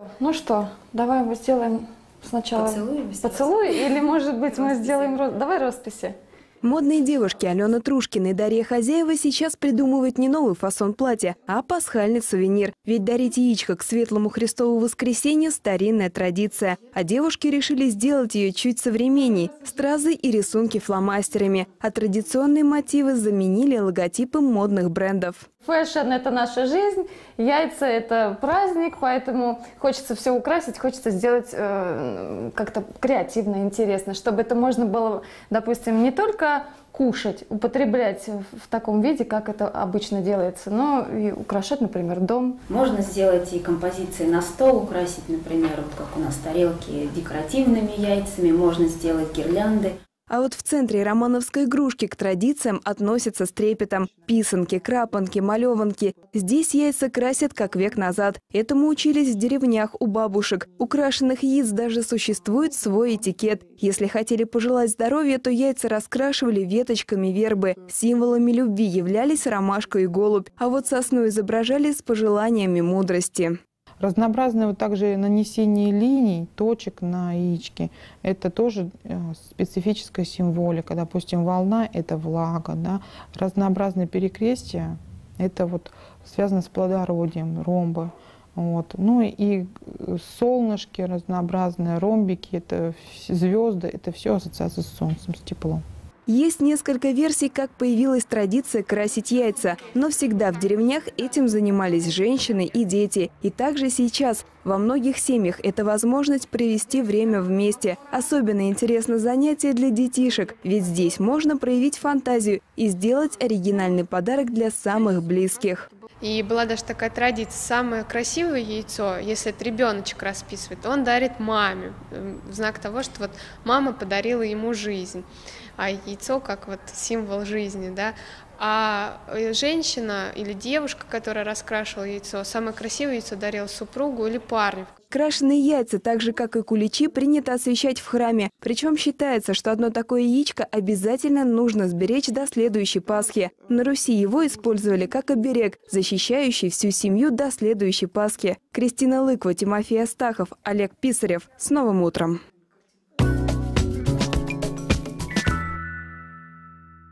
Ну что, давай мы сделаем сначала поцелуй, или, может быть, мы сделаем... Давай росписи. Модные девушки Алена Трушкина и Дарья Хозяева сейчас придумывают не новый фасон платья, а пасхальный сувенир. Ведь дарить яичко к светлому Христову воскресенью – старинная традиция. А девушки решили сделать ее чуть современней – стразы и рисунки фломастерами. А традиционные мотивы заменили логотипы модных брендов. Фэшн – это наша жизнь, яйца – это праздник, поэтому хочется все украсить, хочется сделать как-то креативно, интересно, чтобы это можно было, допустим, не только кушать, употреблять в таком виде, как это обычно делается, но и украшать, например, дом. Можно сделать и композиции на стол, украсить, например, вот как у нас тарелки декоративными яйцами, можно сделать гирлянды. А вот в центре романовской игрушки к традициям относятся с трепетом. Писанки, крапанки, малеванки. Здесь яйца красят как век назад. Этому учились в деревнях у бабушек. Украшенных яиц даже существует свой этикет. Если хотели пожелать здоровья, то яйца раскрашивали веточками вербы. Символами любви являлись ромашка и голубь. А вот сосну изображали с пожеланиями мудрости. Разнообразное вот также нанесение линий, точек на яичке – это тоже специфическая символика. Допустим, волна – это влага, да? Разнообразные перекрестия – это вот связано с плодородием, ромбы. Вот. Ну и солнышки разнообразные, ромбики, это звезды – это все ассоциация с солнцем, с теплом. Есть несколько версий, как появилась традиция красить яйца. Но всегда в деревнях этим занимались женщины и дети. И также сейчас во многих семьях это возможность провести время вместе. Особенно интересно занятие для детишек. Ведь здесь можно проявить фантазию и сделать оригинальный подарок для самых близких. И была даже такая традиция: самое красивое яйцо, если это ребеночек расписывает, он дарит маме, в знак того, что вот мама подарила ему жизнь, а яйцо как вот символ жизни, да. А женщина или девушка, которая раскрашивала яйцо, самое красивое яйцо дарила супругу или парню. Крашеные яйца, так же как и куличи, принято освещать в храме. Причем считается, что одно такое яичко обязательно нужно сберечь до следующей Пасхи. На Руси его использовали как оберег, защищающий всю семью до следующей Пасхи. Кристина Лыкова, Тимофей Астахов, Олег Писарев. С новым утром!